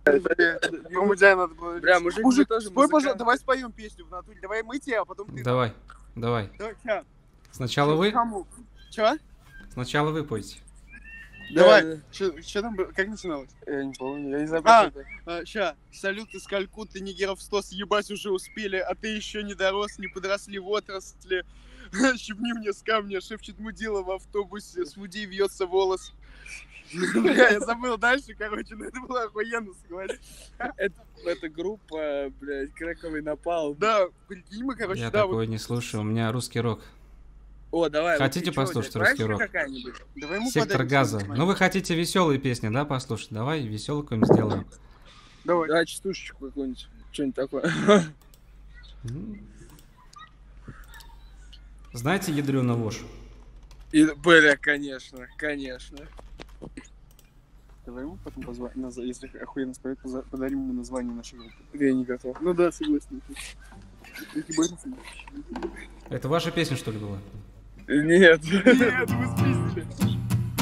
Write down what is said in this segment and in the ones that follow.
Мамудяй надо было. Бля, мужик, Мужик, тоже спой, пожалуйста, музыкант. давай споем песню в натуре. Давай мы тебе, а потом ты. Давай, давай. Давай, ща. Сначала вы? Кому? Чё? Сначала вы пойте. Давай. Что там было? Как начиналось? Я не помню, я не знаю, про что это. Ща. Салют из Калькутты, нигеров 100 съебать уже успели, а ты еще не дорос, не подросли в отрасли. Щипни мне с камня, шепчет мудила в автобусе, с муди вьется волос. Бля, я забыл дальше, короче, но это было охуенно, согласен. Это группа, блядь, Крэковый напал. Да, прикинь, мы, короче, Я да, такой не слушаю, у меня русский рок. О, давай. Хотите послушать русский рок? Давай ему Сектор подарим газа. что-нибудь. Ну вы хотите веселые песни, да, послушать? Давай веселую какую-нибудь сделаем. Давай. Давай частушечку какую-нибудь, что-нибудь такое. Знаете ядрёную вошь? Бля, конечно, конечно. Давай ему потом если охуенно споет, подарим ему название нашей группы. Я не готов. Ну да, согласен. Это ваша песня, что ли, была? Нет. Нет, вы спиздили.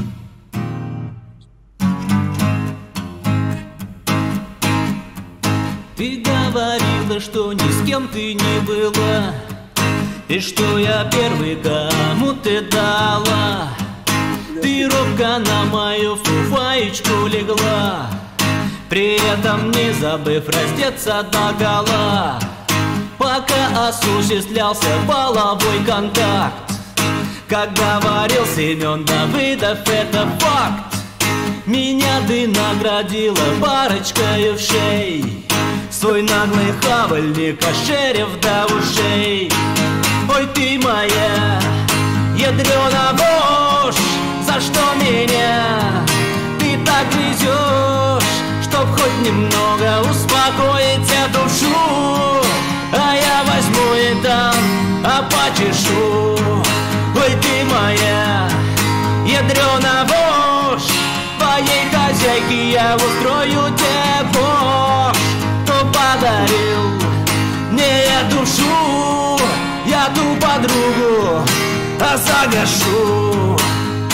Ты говорила, что ни с кем ты не была, и что я первый, кому ты дала. Ты робко на мою фуфаечку легла, при этом не забыв раздеться догола. Пока осуществлялся половой контакт, как говорил Семен Давыдов, это факт. Меня ты наградила парочкой ушей, свой наглый хавальник ошерев до ушей. Ой, ты моя ядрёна вошь, за что меня ты так грызёшь, чтоб хоть немного успокоить эту душу. А я возьму и там почешу. Ой, ты моя ядрёна вошь, твоей хозяйке я устрою дебош. Кто подарил мне душу, я ту подругу загашу.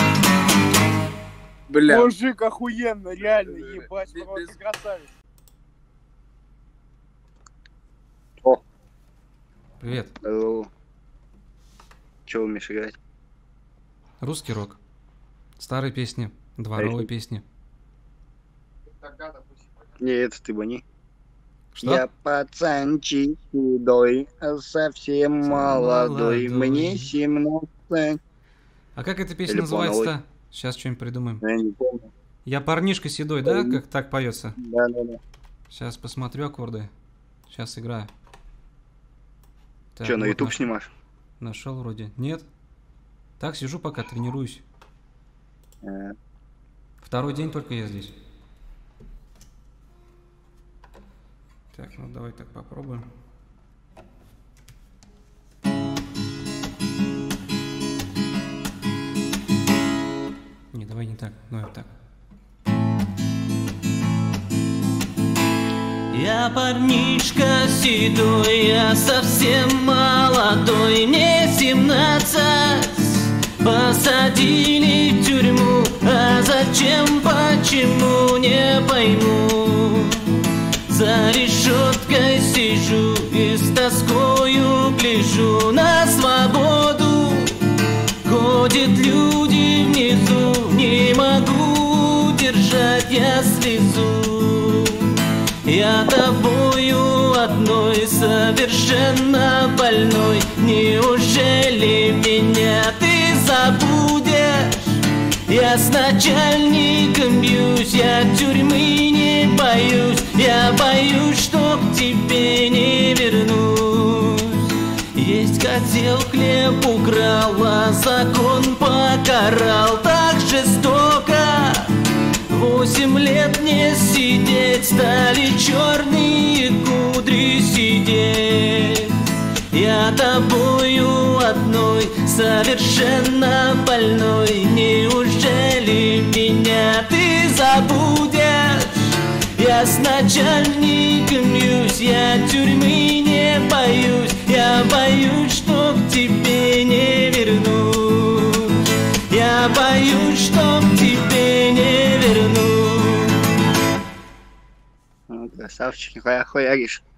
Бля. Мужик, охуенно, реально, ебать, просто красавец. Привет. Чего умеешь играть? Русский рок. Старые песни, дворовые песни. Не, это ты бани. Что? Я пацанчик худой, совсем молодой, мне 17. А как эта песня Или называется-то? Сейчас что-нибудь придумаем. Я не помню. Я парнишка седой, да? Как так поется? Да. Сейчас посмотрю аккорды. Сейчас играю. Так, Че, на вот YouTube снимаешь? Нашел вроде. Нет. Так, сижу пока, тренируюсь. Второй день только я здесь. Так, ну давай так попробуем. Не, давай не так, давай вот так. Я парнишка седой, я совсем молодой, мне 17. Посадили в тюрьму, а зачем, почему, не пойму. За решеткой сижу и с тоскою гляжу на свободу. Ходят люди внизу, не могу держать я слезу. Я тобою одной совершенно больной, неужели меня ты забудешь? Я с начальником бьюсь, я тюрьмы не боюсь, я боюсь, что к тебе не вернусь. Есть хотел, хлеб украл, а закон покарал так жестоко. 8 лет мне сидеть, стали черные кудри сидеть. Я тобою одной совершенно больной, неужели меня ты забудешь? Я с начальником бьюсь, я тюрьмы не боюсь, я боюсь, что к тебе не вернусь. Я боюсь, что к тебе не вернусь. Красавчик, нихуя хуяришь.